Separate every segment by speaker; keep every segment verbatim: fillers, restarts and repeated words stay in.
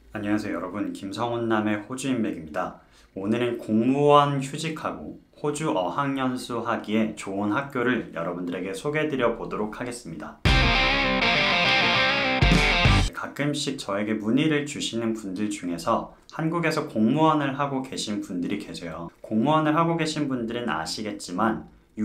Speaker 1: 안녕하세요 여러분, 김성훈남의 호주인맥입니다. 오늘은 공무원 휴직하고 호주 어학연수 하기에 좋은 학교를 여러분들에게 소개해드려 보도록 하겠습니다. 가끔씩 저에게 문의를 주시는 분들 중에서 한국에서 공무원을 하고 계신 분들이 계세요. 공무원을 하고 계신 분들은 아시겠지만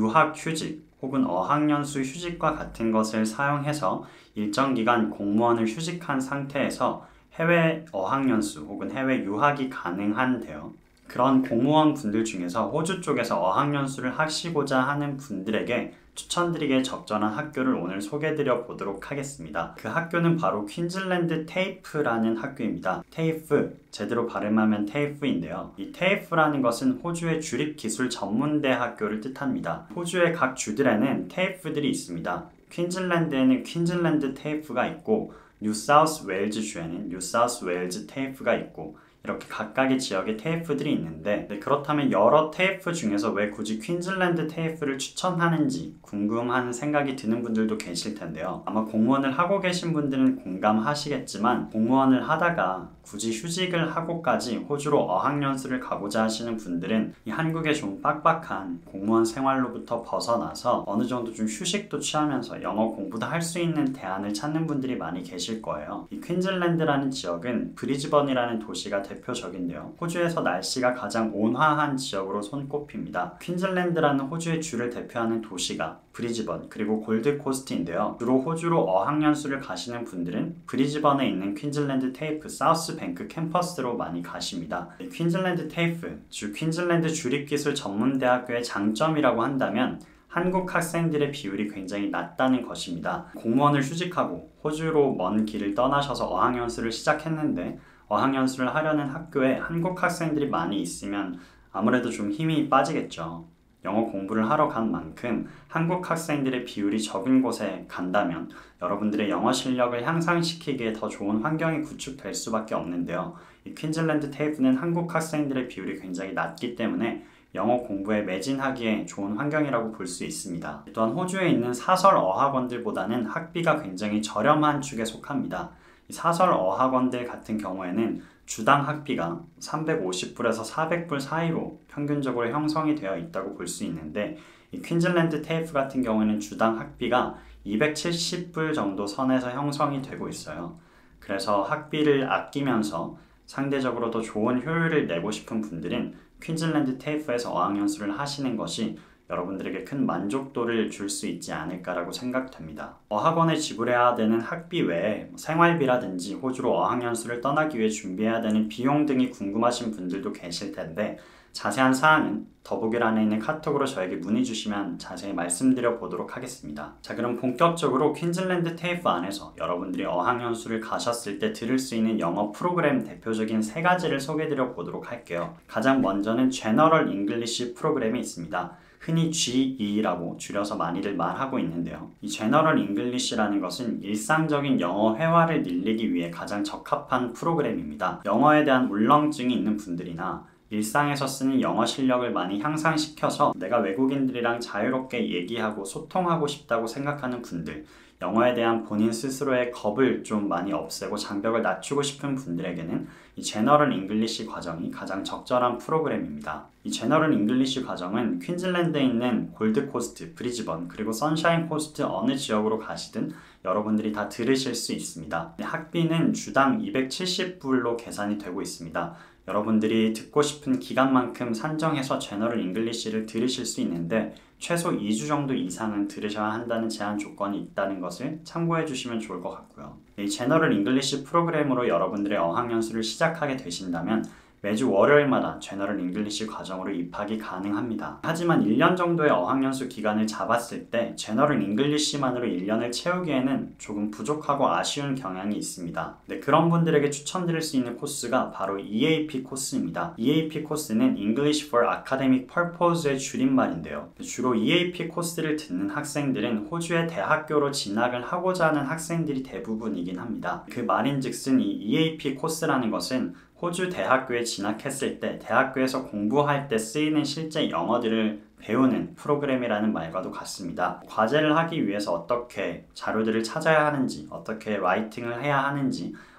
Speaker 1: 유학휴직 혹은 어학연수 휴직과 같은 것을 사용해서 일정 기간 공무원을 휴직한 상태에서 해외 어학연수 혹은 해외 유학이 가능한데요. 그런 공무원 분들 중에서 호주 쪽에서 어학연수를 하시고자 하는 분들에게 추천드리기에 적절한 학교를 오늘 소개해드려 보도록 하겠습니다. 그 학교는 바로 퀸즐랜드 테이프라는 학교입니다. 테이프, 제대로 발음하면 테이프인데요. 이 테이프라는 것은 호주의 주립기술 전문대학교를 뜻합니다. 호주의 각 주들에는 테이프들이 있습니다. 퀸즐랜드에는 퀸즐랜드 테이프가 있고 뉴사우스 웨일즈 주에는 뉴사우스 웨일즈 테이프가 있고 이렇게 각각의 지역에 테이프들이 있는데 네, 그렇다면 여러 테이프 중에서 왜 굳이 퀸즐랜드 테이프를 추천하는지 궁금한 생각이 드는 분들도 계실 텐데요. 아마 공무원을 하고 계신 분들은 공감하시겠지만 공무원을 하다가 굳이 휴직을 하고까지 호주로 어학연수를 가고자 하시는 분들은 이 한국의 좀 빡빡한 공무원 생활로부터 벗어나서 어느 정도 좀 휴식도 취하면서 영어 공부도 할 수 있는 대안을 찾는 분들이 많이 계실 거예요. 이 퀸즐랜드라는 지역은 브리즈번이라는 도시가 대표적인데요. 호주에서 날씨가 가장 온화한 지역으로 손꼽힙니다. 퀸즐랜드라는 호주의 주를 대표하는 도시가 브리즈번 그리고 골드코스트인데요. 주로 호주로 어학연수를 가시는 분들은 브리즈번에 있는 퀸즐랜드 테이프 사우스 뱅크 캠퍼스로 많이 가십니다. 퀸즐랜드 테이프, 주 퀸즐랜드 주립기술 전문대학교의 장점이라고 한다면 한국 학생들의 비율이 굉장히 낮다는 것입니다. 공무원을 휴직하고 호주로 먼 길을 떠나셔서 어학연수를 시작했는데 어학연수를 하려는 학교에 한국 학생들이 많이 있으면 아무래도 좀 힘이 빠지겠죠. 영어 공부를 하러 간 만큼 한국 학생들의 비율이 적은 곳에 간다면 여러분들의 영어 실력을 향상시키기에 더 좋은 환경이 구축될 수밖에 없는데요. 이 퀸즐랜드 테이프는 한국 학생들의 비율이 굉장히 낮기 때문에 영어 공부에 매진하기에 좋은 환경이라고 볼 수 있습니다. 또한 호주에 있는 사설 어학원들보다는 학비가 굉장히 저렴한 축에 속합니다. 사설 어학원들 같은 경우에는 주당 학비가 삼백오십 불에서 사백 불 사이로 평균적으로 형성이 되어 있다고 볼 수 있는데 이 퀸즐랜드 테이프 같은 경우에는 주당 학비가 이백칠십 불 정도 선에서 형성이 되고 있어요. 그래서 학비를 아끼면서 상대적으로 더 좋은 효율을 내고 싶은 분들은 퀸즐랜드 테이프에서 어학연수를 하시는 것이 여러분들에게 큰 만족도를 줄 수 있지 않을까라고 생각됩니다. 어학원에 지불해야 되는 학비 외에 생활비라든지 호주로 어학연수를 떠나기 위해 준비해야 되는 비용 등이 궁금하신 분들도 계실 텐데 자세한 사항은 더보기란에 있는 카톡으로 저에게 문의 주시면 자세히 말씀드려 보도록 하겠습니다. 자, 그럼 본격적으로 퀸즐랜드 테이프 안에서 여러분들이 어학연수를 가셨을 때 들을 수 있는 영어 프로그램 대표적인 세 가지를 소개해 드려 보도록 할게요. 가장 먼저는 제너럴 잉글리시 프로그램이 있습니다. 흔히 지이라고 줄여서 많이들 말하고 있는데요. 이 제너럴 잉글리시라는 것은 일상적인 영어 회화를 늘리기 위해 가장 적합한 프로그램입니다. 영어에 대한 울렁증이 있는 분들이나 일상에서 쓰는 영어 실력을 많이 향상시켜서 내가 외국인들이랑 자유롭게 얘기하고 소통하고 싶다고 생각하는 분들, 영어에 대한 본인 스스로의 겁을 좀 많이 없애고 장벽을 낮추고 싶은 분들에게는 이 제너럴 잉글리시 과정이 가장 적절한 프로그램입니다. 이 제너럴 잉글리시 과정은 퀸즐랜드에 있는 골드코스트, 브리즈번, 그리고 선샤인 코스트 어느 지역으로 가시든 여러분들이 다 들으실 수 있습니다. 학비는 주당 이백칠십 불로 계산이 되고 있습니다. 여러분들이 듣고 싶은 기간만큼 산정해서 제너럴 잉글리시를 들으실 수 있는데 최소 이 주 정도 이상은 들으셔야 한다는 제한 조건이 있다는 것을 참고해 주시면 좋을 것 같고요. 이 제너럴 잉글리시 프로그램으로 여러분들의 어학연수를 시작하게 되신다면 매주 월요일마다 제너럴 잉글리시 과정으로 입학이 가능합니다. 하지만 일 년 정도의 어학연수 기간을 잡았을 때 제너럴 잉글리시만으로 일 년을 채우기에는 조금 부족하고 아쉬운 경향이 있습니다. 네, 그런 분들에게 추천드릴 수 있는 코스가 바로 이에이피 코스입니다. 이에이피 코스는 English for Academic Purpose의 줄임말인데요. 주로 이에이피 코스를 듣는 학생들은 호주의 대학교로 진학을 하고자 하는 학생들이 대부분이긴 합니다. 그 말인즉슨 이 이에이피 코스라는 것은 호주 대학교에 진학했을 때 대학교에서 공부할 때 쓰이는 실제 영어들을 배우는 프로그램이라는 말과도 같습니다. 과제를 하기 위해서 어떻게 자료들을 찾아야 하는지, 어떻게 라이팅을 해야 하는지,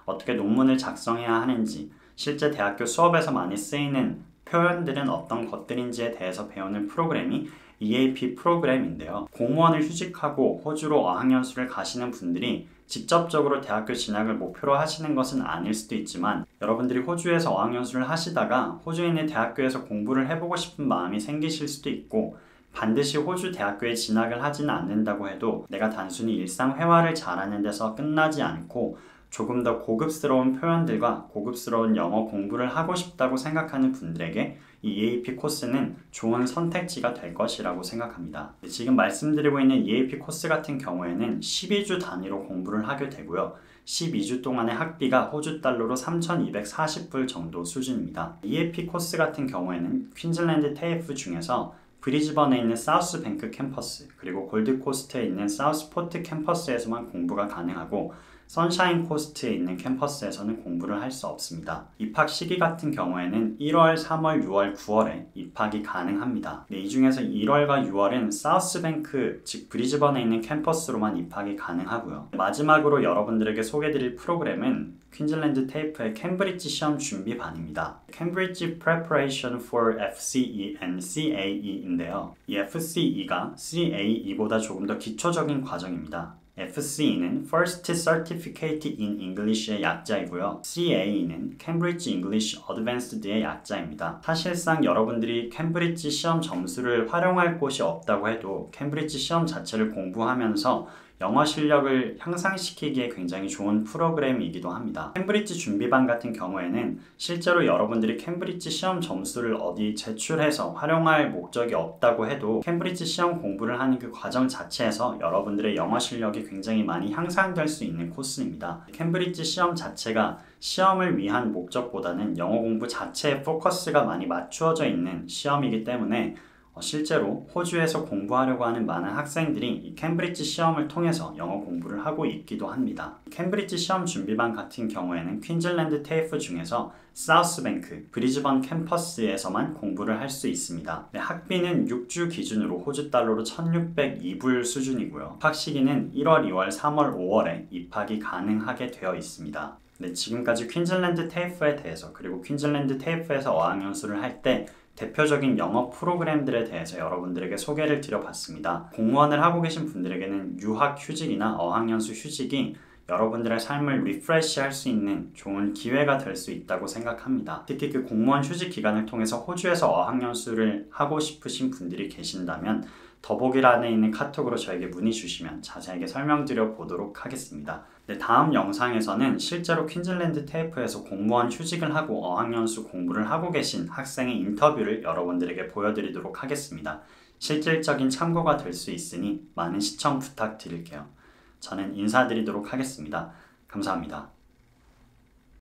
Speaker 1: 어떻게 논문을 작성해야 하는지, 실제 대학교 수업에서 많이 쓰이는 표현들은 어떤 것들인지에 대해서 배우는 프로그램이 이에이피 프로그램인데요. 공무원을 휴직하고 호주로 어학연수를 가시는 분들이 직접적으로 대학교 진학을 목표로 하시는 것은 아닐 수도 있지만, 여러분들이 호주에서 어학연수를 하시다가 호주에 있는 대학교에서 공부를 해보고 싶은 마음이 생기실 수도 있고, 반드시 호주 대학교에 진학을 하지는 않는다고 해도 내가 단순히 일상회화를 잘하는 데서 끝나지 않고 조금 더 고급스러운 표현들과 고급스러운 영어 공부를 하고 싶다고 생각하는 분들에게 이 이에이피 코스는 좋은 선택지가 될 것이라고 생각합니다. 지금 말씀드리고 있는 이에이피 코스 같은 경우에는 십이 주 단위로 공부를 하게 되고요. 십이 주 동안의 학비가 호주 달러로 삼천이백사십 불 정도 수준입니다. 이에이피 코스 같은 경우에는 퀸즐랜드 테이프 중에서 브리즈번에 있는 사우스뱅크 캠퍼스, 그리고 골드코스트에 있는 사우스포트 캠퍼스에서만 공부가 가능하고, 선샤인 코스트에 있는 캠퍼스에서는 공부를 할 수 없습니다. 입학 시기 같은 경우에는 일월, 삼월, 유월, 구월에 입학이 가능합니다. 네, 이 중에서 일월과 유월은 사우스뱅크, 즉 브리즈번에 있는 캠퍼스로만 입학이 가능하고요. 마지막으로 여러분들에게 소개드릴 프로그램은 퀸즐랜드 테이프의 캠브리지 시험 준비반입니다. Cambridge Preparation for 에프씨이 and 씨에이이인데요. 이 에프씨이가 씨에이이보다 조금 더 기초적인 과정입니다. 에프씨이는 First Certificate in English의 약자이고요. 씨에이이는 Cambridge English Advanced의 약자입니다. 사실상 여러분들이 캠브리지 시험 점수를 활용할 곳이 없다고 해도 캠브리지 시험 자체를 공부하면서 영어 실력을 향상시키기에 굉장히 좋은 프로그램이기도 합니다. 캠브리지 준비반 같은 경우에는 실제로 여러분들이 캠브리지 시험 점수를 어디 제출해서 활용할 목적이 없다고 해도 캠브리지 시험 공부를 하는 그 과정 자체에서 여러분들의 영어 실력이 굉장히 많이 향상될 수 있는 코스입니다. 캠브리지 시험 자체가 시험을 위한 목적보다는 영어 공부 자체에 포커스가 많이 맞추어져 있는 시험이기 때문에 실제로 호주에서 공부하려고 하는 많은 학생들이 이 캠브리지 시험을 통해서 영어 공부를 하고 있기도 합니다. 캠브리지 시험 준비반 같은 경우에는 퀸즐랜드 테이프 중에서 사우스뱅크, 브리즈번 캠퍼스에서만 공부를 할 수 있습니다. 네, 학비는 육 주 기준으로 호주 달러로 천육백이 불 수준이고요. 입학 시기는 일월, 이월, 삼월, 오월에 입학이 가능하게 되어 있습니다. 네, 지금까지 퀸즐랜드 테이프에 대해서, 그리고 퀸즐랜드 테이프에서 어학연수를 할 때 대표적인 영어 프로그램들에 대해서 여러분들에게 소개를 드려봤습니다. 공무원을 하고 계신 분들에게는 유학 휴직이나 어학연수 휴직이 여러분들의 삶을 리프레시 할 수 있는 좋은 기회가 될 수 있다고 생각합니다. 특히 그 공무원 휴직 기간을 통해서 호주에서 어학연수를 하고 싶으신 분들이 계신다면 더보기란에 있는 카톡으로 저에게 문의 주시면 자세하게 설명드려 보도록 하겠습니다. 네, 다음 영상에서는 실제로 퀸즐랜드 테이프에서 공무원 휴직을 하고 어학연수 공부를 하고 계신 학생의 인터뷰를 여러분들에게 보여드리도록 하겠습니다. 실질적인 참고가 될 수 있으니 많은 시청 부탁드릴게요. 저는 인사드리도록 하겠습니다. 감사합니다.